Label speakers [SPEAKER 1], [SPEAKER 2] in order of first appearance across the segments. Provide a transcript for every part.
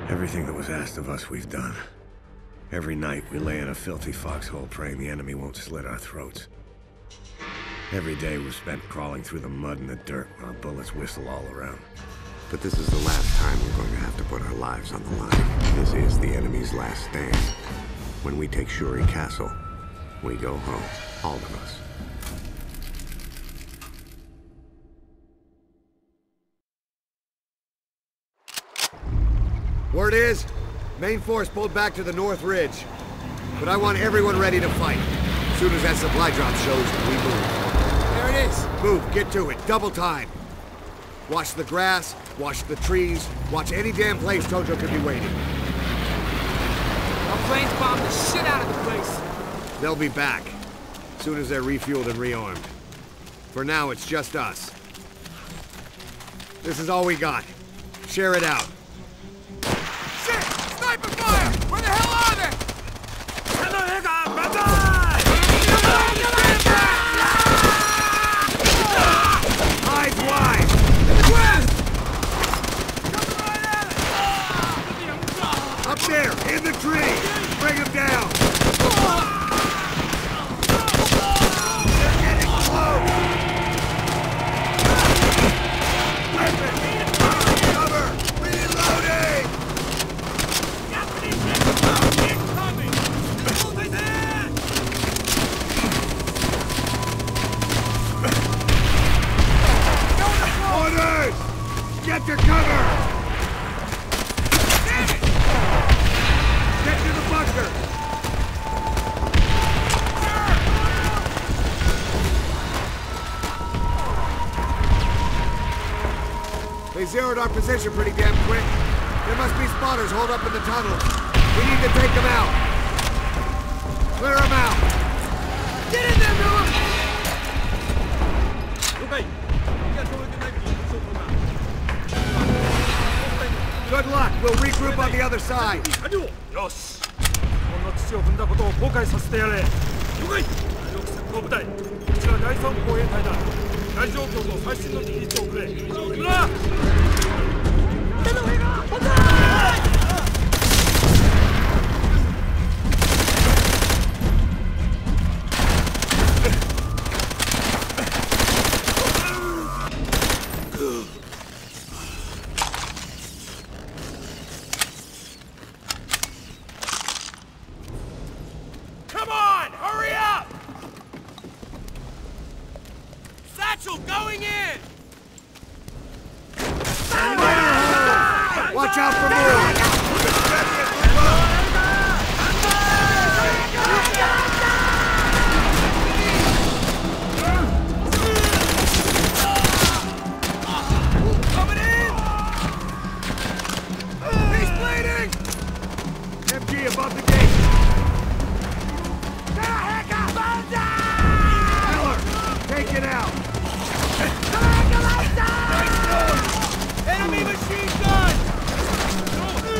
[SPEAKER 1] Everything that was asked of us, we've done. Every night, we lay in a filthy foxhole praying the enemy won't slit our throats. Every day we've spent crawling through the mud and the dirt while bullets whistle all around.
[SPEAKER 2] But this is the last time we're going to have to put our lives on the line. This is the enemy's last stand. When we take Shuri Castle, we go home. All of us.
[SPEAKER 3] Word is, main force pulled back to the North Ridge. But I want everyone ready to fight. As soon as that supply drop shows, we move.
[SPEAKER 4] There it is.
[SPEAKER 3] Move, get to it, double time. Watch the grass, watch the trees, watch any damn place Tojo could be waiting.
[SPEAKER 4] Our planes bombed the shit out of the place.
[SPEAKER 3] They'll be back, as soon as they're refueled and rearmed. For now, it's just us. This is all we got. Share it out.
[SPEAKER 4] Shit! Sniper fire! Where the hell are they?
[SPEAKER 3] Eyes wide!
[SPEAKER 4] West!
[SPEAKER 3] Up there, in the tree! Bring him down! They're getting close! Weapon! Cover! Reloading! Orders! Get to cover!
[SPEAKER 4] Damn it!
[SPEAKER 3] Get to the bunker! They zeroed our position pretty damn quick. There must be spotters holed up in the tunnels. We need to take them out. Clear them out.
[SPEAKER 4] Get in there, Miller!
[SPEAKER 3] Good luck. We'll regroup on the other side.
[SPEAKER 5] よしこの土を踏んだことを後悔させてやれ了解主力戦闘部隊こちら第三歩兵隊だ大状況と最新の技術をくれ木村
[SPEAKER 4] Come on! Hurry up! Satchel going in!
[SPEAKER 3] Watch out for more.
[SPEAKER 4] Coming in! He's bleeding!
[SPEAKER 3] MG above the gate. Miller, take it out.
[SPEAKER 4] Enemy machine gun!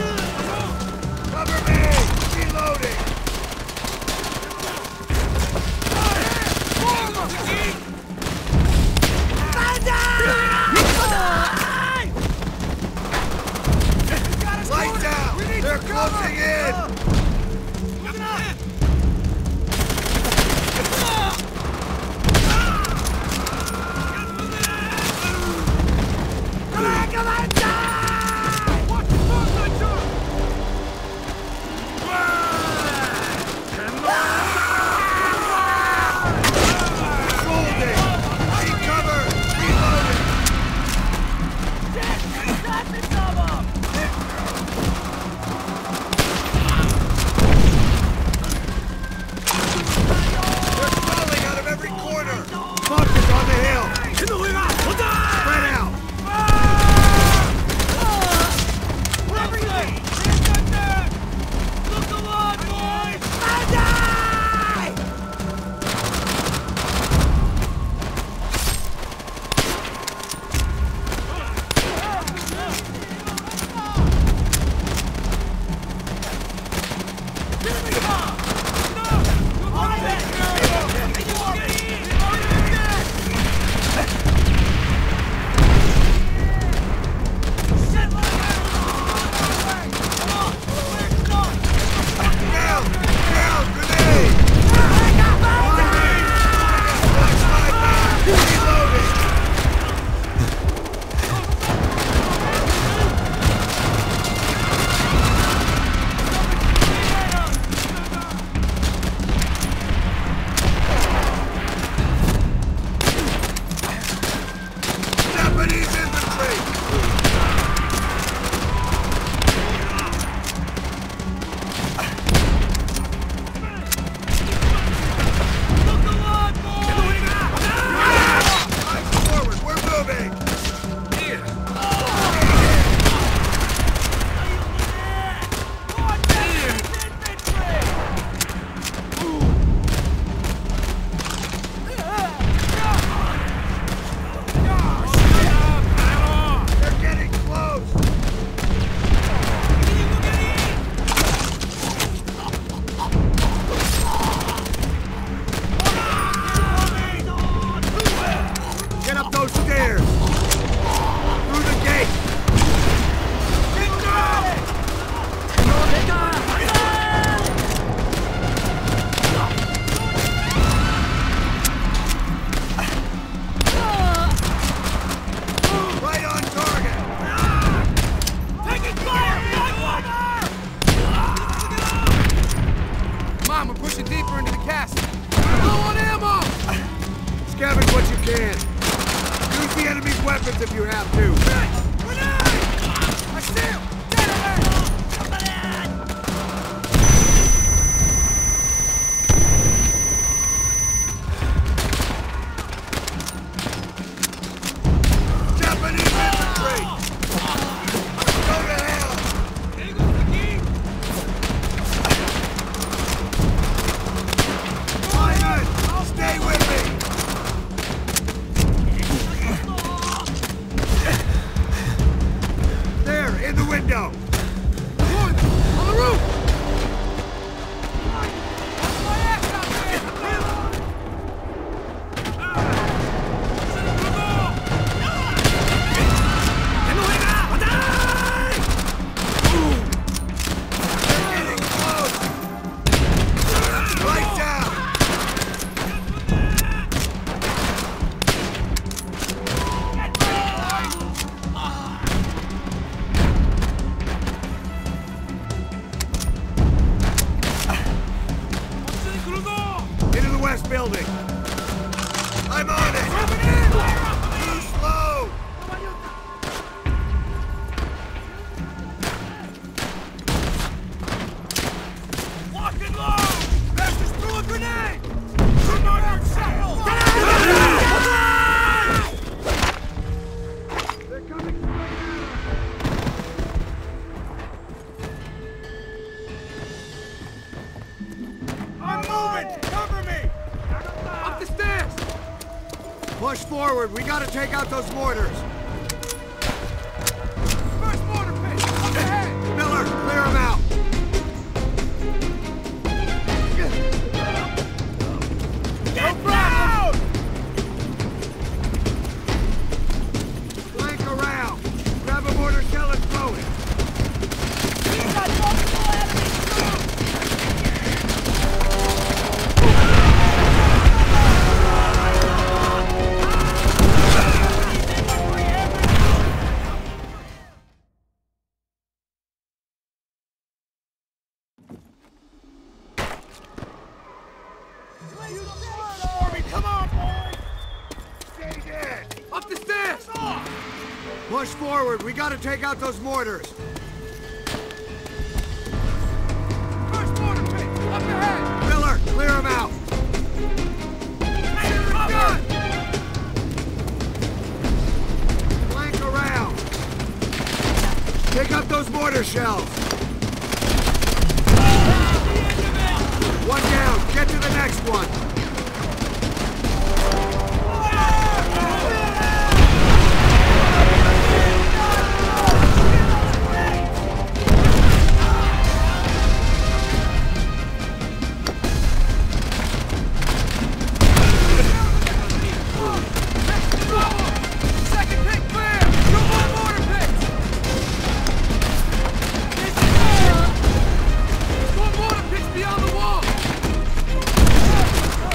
[SPEAKER 4] pushing deeper into the castle. Low on ammo!
[SPEAKER 3] Scavenge what you can. Use the enemy's weapons if you have to.
[SPEAKER 4] Grenade! I see him! Dead ahead!
[SPEAKER 3] Japanese infantry! Go to hell! Simon! Stay with me! There, in the window!
[SPEAKER 4] One! On the roof! Watch my ass out
[SPEAKER 3] Getting close! Right down! Into the west building! I'm on it! Too slow!
[SPEAKER 4] Lock and load! Bastards threw a grenade! Grenade settled!
[SPEAKER 3] They're coming!
[SPEAKER 4] I'm moving! Cover me! Up the stairs!
[SPEAKER 3] Push forward, we gotta take out those mortars!
[SPEAKER 4] First mortar pit! Up ahead!
[SPEAKER 3] Miller, clear them out!
[SPEAKER 4] Get down!
[SPEAKER 3] Flank around! Grab a mortar shell and throw it!
[SPEAKER 4] We've got multiple enemies! Come on, boys!
[SPEAKER 3] Stay dead!
[SPEAKER 4] Up the stairs!
[SPEAKER 3] Push forward, we gotta take out those mortars!
[SPEAKER 4] First mortar pit! Up ahead!
[SPEAKER 3] Miller, clear them out!
[SPEAKER 4] Cover!
[SPEAKER 3] Flank around! Take up those mortar shells! One down, get to the next one!
[SPEAKER 4] Second pit clear! No more mortar pits! There's more mortar pits beyond the wall!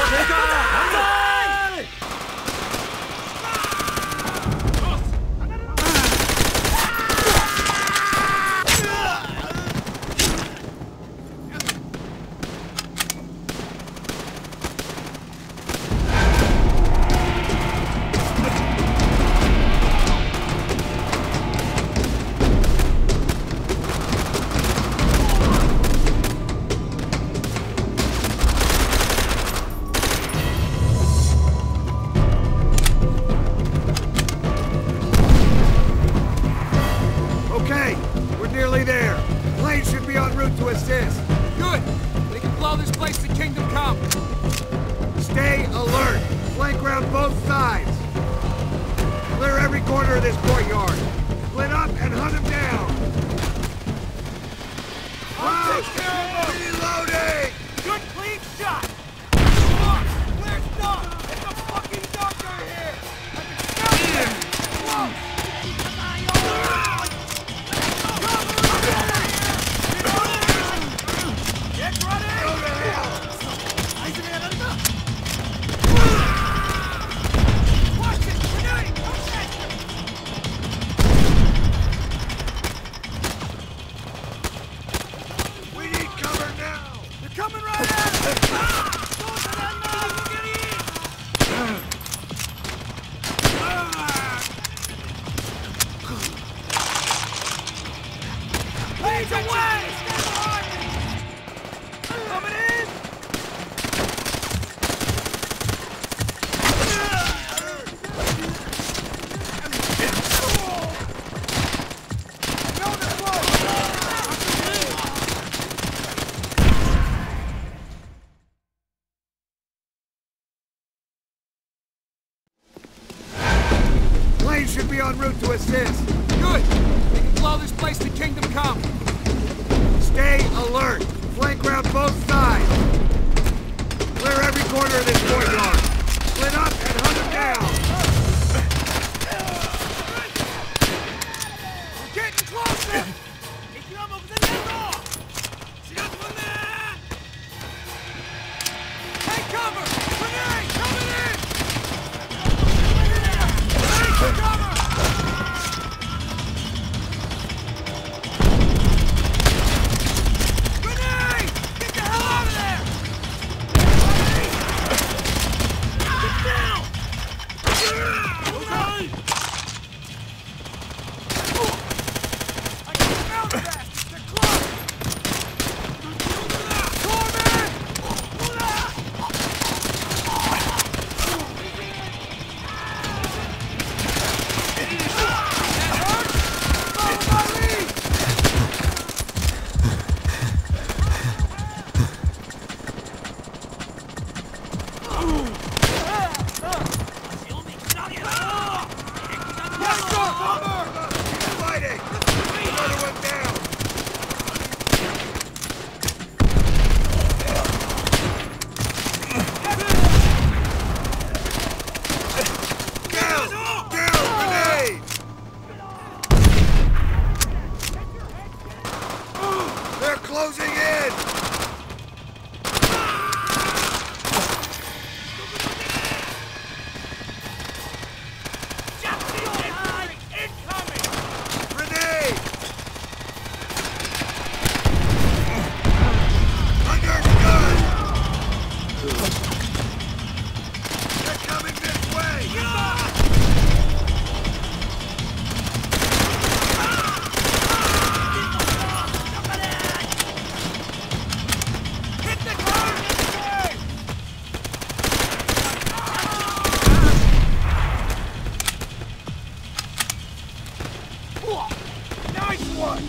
[SPEAKER 3] Should be en route to assist.
[SPEAKER 4] Good! We can blow this place to Kingdom Come.
[SPEAKER 3] Stay alert. Flank round both sides. Clear every corner of this courtyard. Split up and hunt them down.
[SPEAKER 4] We're getting closer! Take cover! Grenade! Coming in! Take cover! Grenade! Get the hell out of there! Get down! Okay! I can smell the bastards! They're close! Corman!
[SPEAKER 3] Closing in! Grenade! Under gun! They're coming this way!
[SPEAKER 4] Nice one!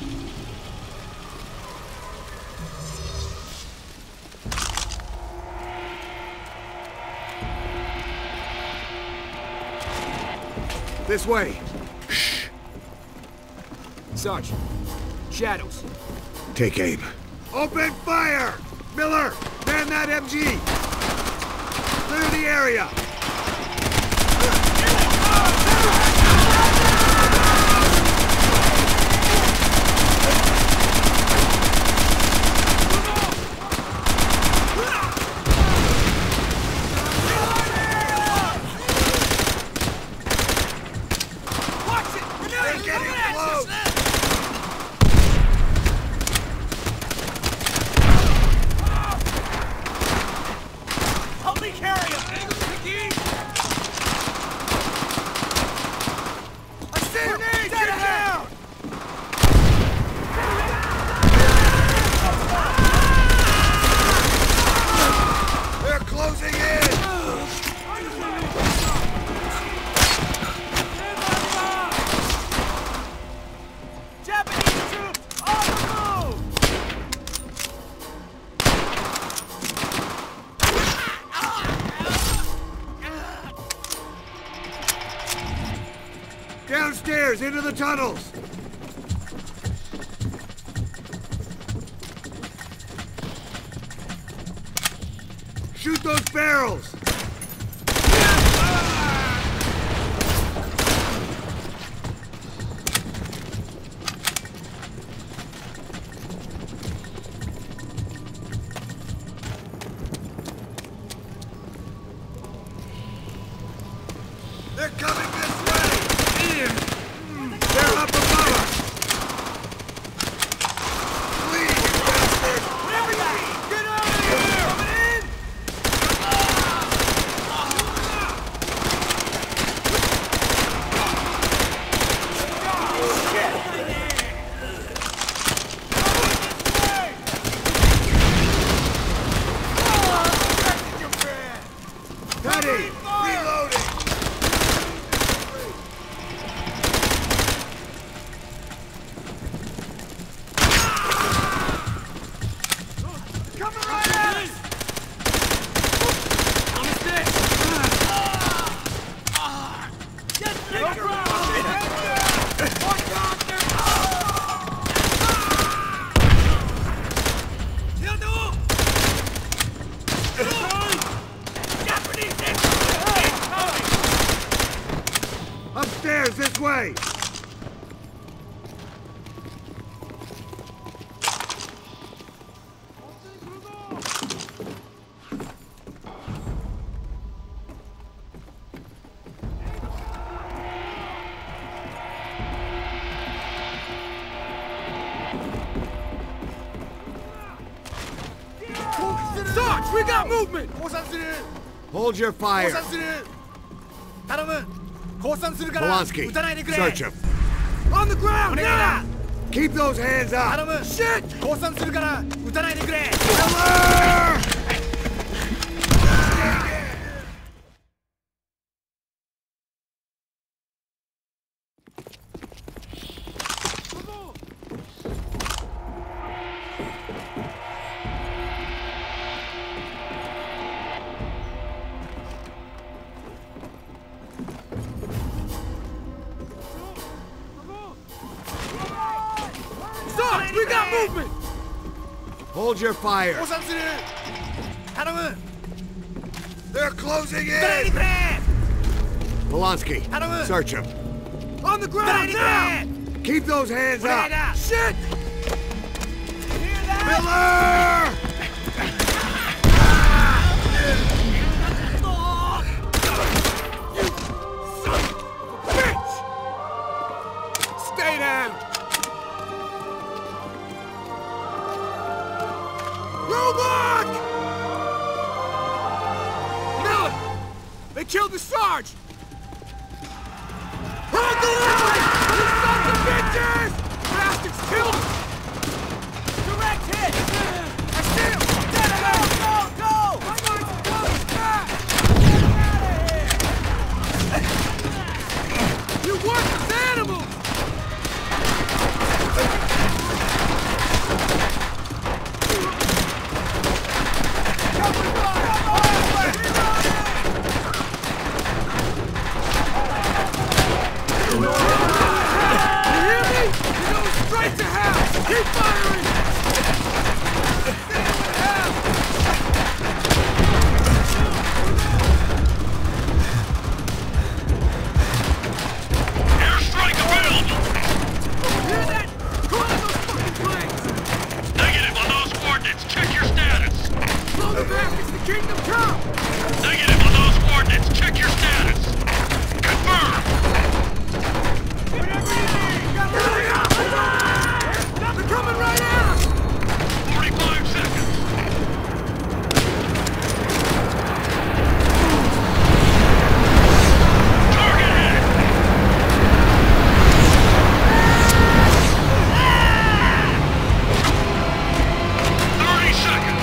[SPEAKER 3] This way.
[SPEAKER 4] Shh. Sarge, shadows.
[SPEAKER 1] Take aim.
[SPEAKER 3] Open fire! Miller, man that MG! Clear the area! Fires into the tunnels! Shoot those barrels!
[SPEAKER 4] They're coming this way! Ian!
[SPEAKER 3] They're up above us!
[SPEAKER 4] Please, you bastard! Whatever you need! Get out of here! Coming in!
[SPEAKER 3] Teddy!
[SPEAKER 4] Reloading! Coming right at us! On the stick! Just take her out! Watch out there! Japanese incoming!
[SPEAKER 3] Upstairs, this way!
[SPEAKER 4] Sarge, we got movement!
[SPEAKER 3] Hold your fire! Polanski, search him!
[SPEAKER 4] On the ground, now!
[SPEAKER 3] Keep those hands up!
[SPEAKER 4] Shit!
[SPEAKER 3] Miller!
[SPEAKER 4] Sarge, we got movement!
[SPEAKER 3] Hold your fire!
[SPEAKER 4] They're closing in!
[SPEAKER 3] Polanski, search him!
[SPEAKER 4] On the ground, now!
[SPEAKER 3] Keep those hands up!
[SPEAKER 4] Shit!
[SPEAKER 3] Miller!
[SPEAKER 4] Stay down! Roebuck! Miller! They killed the Sarge! Hold the line! You sons of bitches! Bastards killed him! Direct hit! I see him! Get him out! Go! My mind's close! Back! Get out of here! You worthless animals! Keep firing!
[SPEAKER 6] Airstrike available!
[SPEAKER 4] Hear that? Go on those fucking planes!
[SPEAKER 6] Negative on those coordinates. Check your status.
[SPEAKER 4] Blow them back as the kingdom come!
[SPEAKER 6] Negative on those coordinates. Check your status. Confirm.
[SPEAKER 4] Whatever you need! Hurry up! They're coming right at us!
[SPEAKER 6] 45 seconds. Target hit. 30 seconds.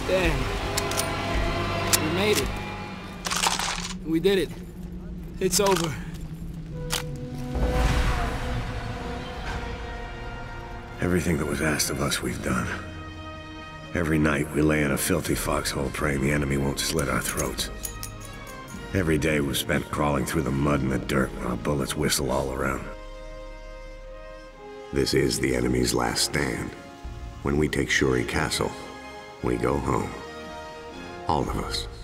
[SPEAKER 4] Dang. We made it. We did it. It's over.
[SPEAKER 1] Everything that was asked of us, we've done. Every night, we lay in a filthy foxhole praying the enemy won't slit our throats. Every day was spent crawling through the mud and the dirt while bullets whistle all around.
[SPEAKER 2] This is the enemy's last stand. When we take Shuri Castle, we go home. All of us.